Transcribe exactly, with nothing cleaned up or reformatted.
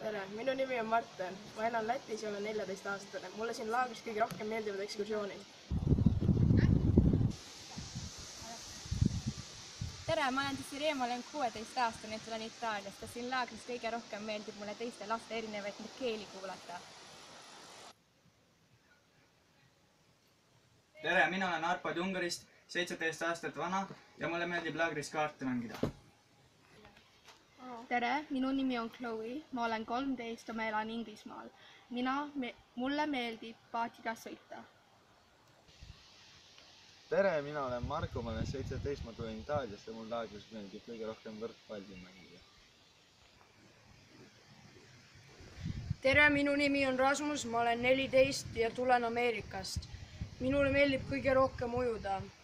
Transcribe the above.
tere, minu nimi on Marten, ma elan Lätis ja olen neljateistaastane. Mulle siin laagris kõige rohkem meeldivad ekskursioonid. Tere, ma olen Desiree, ma olen kuueteistaastane, et olen Itaaliast ja siin laagris kõige rohkem meeldib mulle teiste laste erinevaid keeli kuulata. Tere, mina olen Arpad Ungarist, seitseteist aastat vana ja mulle meeldib laagris kaarte mängida. Tere, minu nimi on Chloe, ma olen kolmteist ja ma elan Inglismaal. Mina, me, mulle meeldib paatiga sõita. Tere, mina olen Marko, ma olen seitseteist, ma tulen Itaaliast ja mul laagris meeldib kõige rohkem võrkpalli mängida. Tere, minu nimi on Rasmus, ma olen neliteist ja tulen Ameerikast. Minule meeldib kõige rohkem ujuda.